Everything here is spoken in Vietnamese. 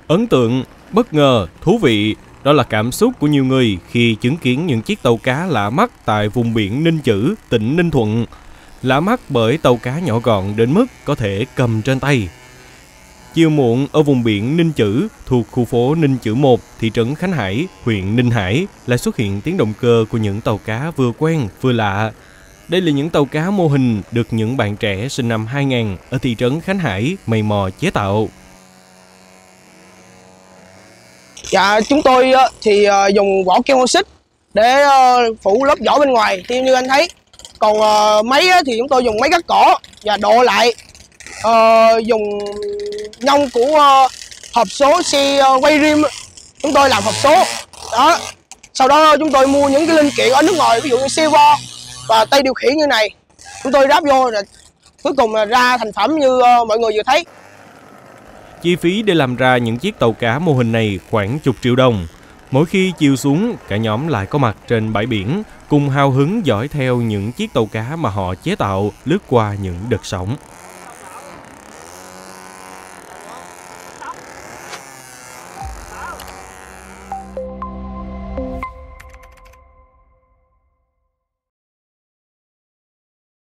Ấn tượng, bất ngờ, thú vị, đó là cảm xúc của nhiều người khi chứng kiến những chiếc tàu cá lạ mắt tại vùng biển Ninh Chữ, tỉnh Ninh Thuận. Lạ mắt bởi tàu cá nhỏ gọn đến mức có thể cầm trên tay. Chiều muộn ở vùng biển Ninh Chữ thuộc khu phố Ninh Chữ 1, thị trấn Khánh Hải, huyện Ninh Hải lại xuất hiện tiếng động cơ của những tàu cá vừa quen vừa lạ. Đây là những tàu cá mô hình được những bạn trẻ sinh năm 2000 ở thị trấn Khánh Hải mày mò chế tạo. Dạ, chúng tôi thì dùng vỏ keo xích để phủ lớp vỏ bên ngoài, theo như anh thấy. Còn máy thì chúng tôi dùng máy cắt cỏ và độ lại, dùng nhông của hộp số xe quay rim, chúng tôi làm hộp số. Đó. Sau đó chúng tôi mua những cái linh kiện ở nước ngoài, ví dụ như servo và tay điều khiển như này. Chúng tôi ráp vô rồi cuối cùng là ra thành phẩm như mọi người vừa thấy. Chi phí để làm ra những chiếc tàu cá mô hình này khoảng chục triệu đồng. Mỗi khi chiều xuống, cả nhóm lại có mặt trên bãi biển, cùng hào hứng dõi theo những chiếc tàu cá mà họ chế tạo lướt qua những đợt sóng.